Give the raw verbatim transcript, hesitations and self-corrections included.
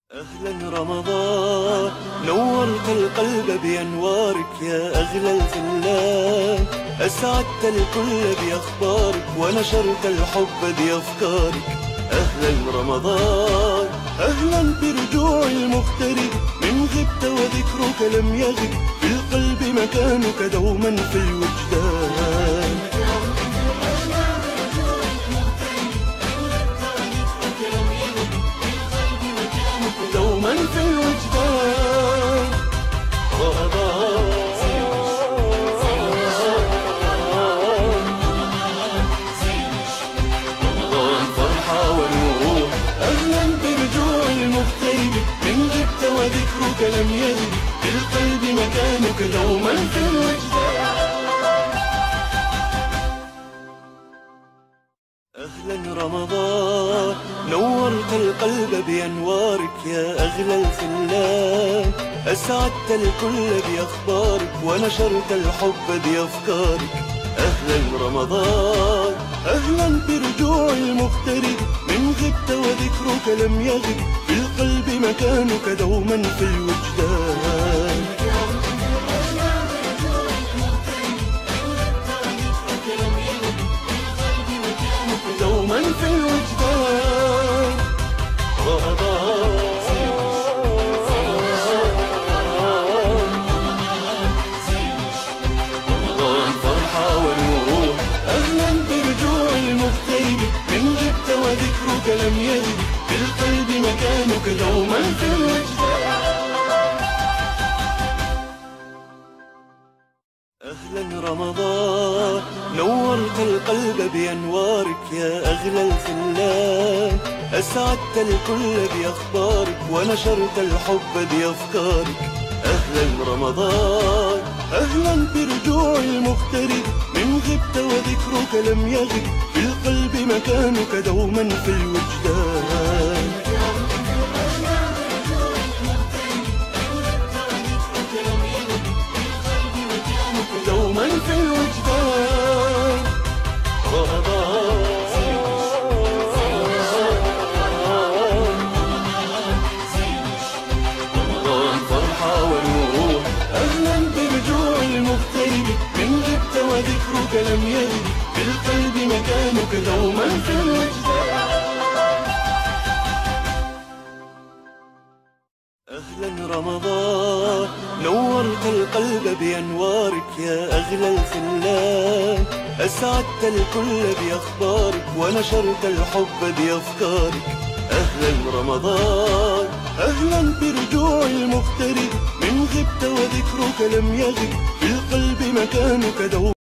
أهلا رمضان، نورت القلب بأنوارك يا أغلى الفنان، أسعدت الكل بأخبارك ونشرت الحب بأفكارك. أهلا رمضان، أهلا برجوع المغترب، من غبت وذكرك لم يغب، في القلب مكانك دوما في الوجدان. دوما في الوجدان رمضان، رمضان فرحة ونور. أهلا برجوع المغترب، من غبت وذكرك لم يغب، في القلب مكانك دوما في الوجدان. أهلا رمضان، نورت القلب بأنوارك يا أغلى الفنان، أسعدت الكل بأخبارك ونشرت الحب بأفكارك. أهلا رمضان، أهلا برجوع المغترب، من غبت وذكرك لم يغب، في القلب مكانك دوما في الوجدان. دوما في الوجدان رمضان، رمضان فرحة ونور. أهلا برجوع المغترب، من غبت وذكرك لم يغب، في القلب مكانك دوما في الوجدان. أهلا رمضان، نورت القلب بأنوارك يا أغلى الفنان، أسعدت الكل بأخبارك ونشرت الحب بأفكارك. أهلا رمضان، أهلا برجوع المغترب، من غبت وذكرك لم يغب، في القلب مكانك دوما في الوجدان. دوما في الوجدان رمضان، رمضان فرحة ونور. أهلا برجوع المغترب، من غبت وذكرك لم يغب، في القلب مكانك دوما في الوجدان. أهلا رمضان، نورت القلب بأنوارك يا أغلى الفنان، أسعدت الكل بأخبارك ونشرت الحب بأفكارك. أهلا رمضان، أهلا برجوع المغترب، من غبت وذكرك لم يغب، في القلب مكانك دوما